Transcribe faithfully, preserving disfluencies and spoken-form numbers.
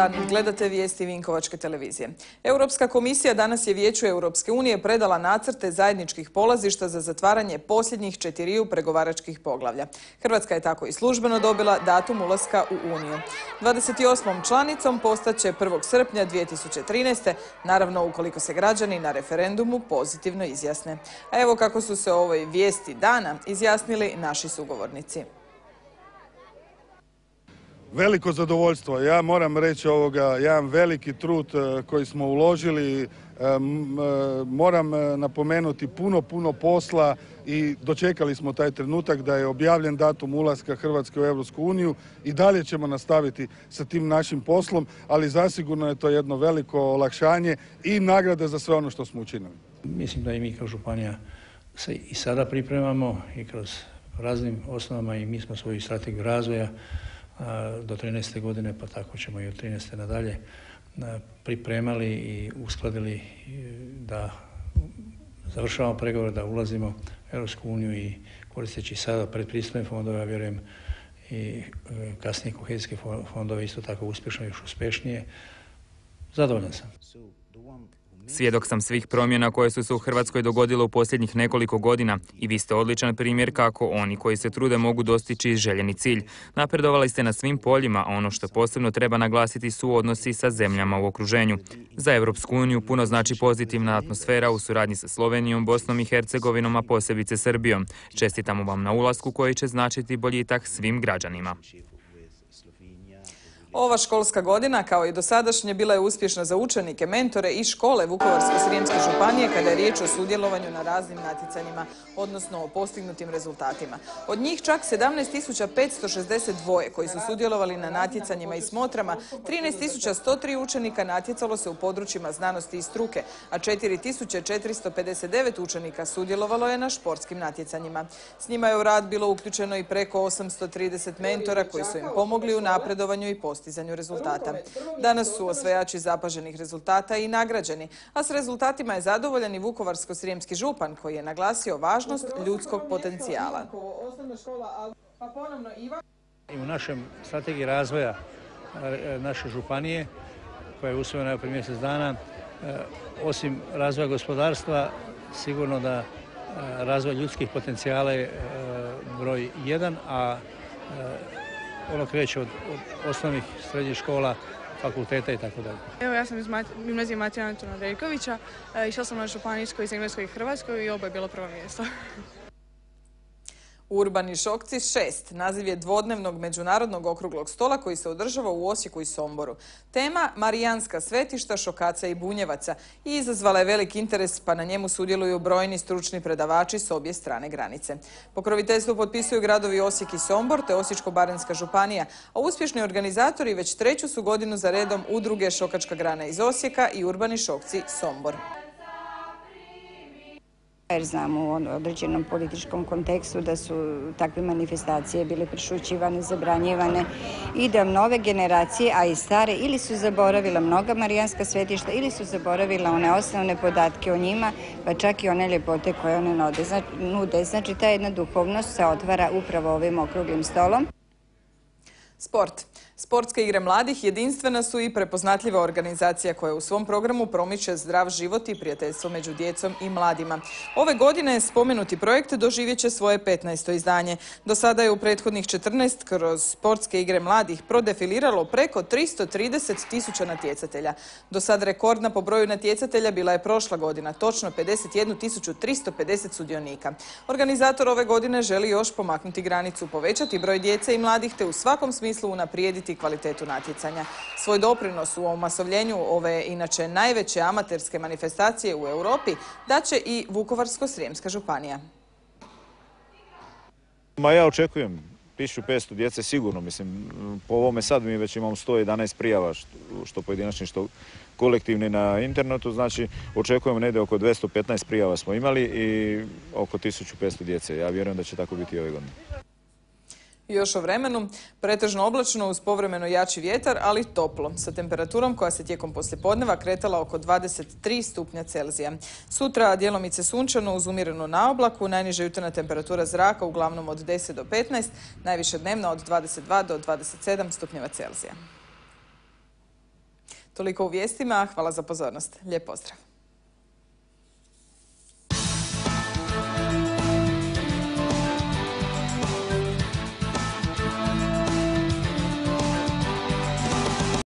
dan, gledate vijesti Vinkovačke televizije. Europska komisija danas je Vijeću Europske unije predala nacrte zajedničkih polazišta za zatvaranje posljednjih četiriju pregovaračkih poglavlja. Hrvatska je tako i službeno dobila datum ulaska u Uniju. dvadeset osmom članicom postaće prvog srpnja dvije tisuće trinaeste. naravno ukoliko se građani na referendumu pozitivno izjasne. A evo kako su se o ovoj vijesti dana izjasnili naši sugovornici. Veliko zadovoljstvo. Ja moram reći ovoga, jedan veliki trud koji smo uložili. Moram napomenuti puno, puno posla i dočekali smo taj trenutak da je objavljen datum ulaska Hrvatske u Europsku uniju i dalje ćemo nastaviti sa tim našim poslom, ali zasigurno je to jedno veliko olakšanje i nagrada za sve ono što smo učinili. Mislim da i mi kao županija se i sada pripremamo i kroz raznim osnovama i mi smo svoju strategiju razvoja do trinaeste godine, pa tako ćemo i od trinaeste nadalje pripremali i uskladili da završavamo pregovore, da ulazimo u Europsku uniju i koristeći sada predpristupne fondove, ja vjerujem i kasnije kohezijske fondove isto tako uspješno i još uspješnije. Zadovoljan sam. Svjedok sam svih promjena koje su se u Hrvatskoj dogodile u posljednjih nekoliko godina i vi ste odličan primjer kako oni koji se trude mogu dostići željeni cilj. Napredovali ste na svim poljima, a ono što posebno treba naglasiti su odnosi sa zemljama u okruženju. Za Europsku uniju puno znači pozitivna atmosfera u suradnji sa Slovenijom, Bosnom i Hercegovinom, a posebice Srbijom. Čestitamo vam na ulasku koji će značiti boljitak svim građanima. Ova školska godina, kao i dosadašnje, bila je uspješna za učenike, mentore i škole Vukovarsko-srijemske županije kada je riječ o sudjelovanju na raznim natjecanjima, odnosno o postignutim rezultatima. Od njih čak sedamnaest tisuća petsto šezdeset dva koji su sudjelovali na natjecanjima i smotrama, trinaest tisuća sto tri učenika natjecalo se u područjima znanosti i struke, a četiri tisuće četiristo pedeset devet učenika sudjelovalo je na športskim natjecanjima. S njima je u rad bilo uključeno i preko osamsto trideset mentora koji su im pomogli u napredovanju i postizanju postizanju rezultata. Danas su osvajači zapaženih rezultata i nagrađeni, a s rezultatima je zadovoljan i Vukovarsko-srijemski župan koji je naglasio važnost ljudskog potencijala. I u našem strategiji razvoja naše županije, koja je usvojena prije mjesec dana, osim razvoja gospodarstva, sigurno da razvoj ljudskih potencijala je broj jedan, a ono kreće od, od osnovnih srednjih škola, fakulteta i tako dalje. Evo, ja sam iz gimnazije Matija Antuna Deljkovića, išla sam na županijskoj iz Engleskoj i Hrvatskoj i oba je bilo prvo mjesto. Urbani šokci šest. Naziv je dvodnevnog međunarodnog okruglog stola koji se održava u Osijeku i Somboru. Tema Marijanska svetišta, šokaca i bunjevaca i izazvala je velik interes, pa na njemu sudjeluju brojni stručni predavači s obje strane granice. Pokroviteljstvo potpisuju gradovi Osijek i Sombor te Osječko-baranjska županija, a uspješni organizatori već treću su godinu za redom udruge Šokačka grana iz Osijeka i Urbani šokci Sombor. Jer znamo u određenom političkom kontekstu da su takve manifestacije bile prešućivane, zabranjivane i da nove generacije, a i stare, ili su zaboravila mnoga marijanska svetišta ili su zaboravila one osnovne podatke o njima, pa čak i one ljepote koje one nude. Znači, ta jedna duhovnost se otvara upravo ovim okruglim stolom. Sport. Sportske igre mladih jedinstvena su i prepoznatljiva organizacija koja u svom programu promiče zdrav život i prijateljstvo među djecom i mladima. Ove godine spomenuti projekt doživjet će svoje petnaesto izdanje. Do sada je u prethodnih četrnaest kroz sportske igre mladih prodefiliralo preko tristo trideset tisuća natjecatelja. Do sad rekordna po broju natjecatelja bila je prošla godina, točno pedeset jednu tisuću tristo pedeset sudionika. Organizator ove godine želi još pomaknuti granicu, povećati broj djece i mladih te u svakom smislu unaprijediti kvalitetu natjecanja. Svoj doprinos u omasovljenju ove inače najveće amaterske manifestacije u Europi daće i Vukovarsko-srijemska županija. Ma ja očekujem tisuću petsto djece sigurno, mislim, po ovome sad mi već imamo sto jedanaest prijava, što, što pojedinačni, što kolektivni na internetu, znači očekujemo negdje oko dvjesto petnaest prijava smo imali i oko tisuću petsto djece. Ja vjerujem da će tako biti i ove godine. Još o vremenu, pretežno oblačno uz povremeno jači vjetar, ali toplo, sa temperaturom koja se tijekom poslijepodneva kretala oko dvadeset tri stupnja Celzija. Sutra djelomice sunčano uz umjerenu naoblaku, najniža jutarnja temperatura zraka uglavnom od deset do petnaest, najviše dnevna od dvadeset dva do dvadeset sedam stupnjeva Celzija. Toliko u vijestima, hvala za pozornost. Lijep pozdrav.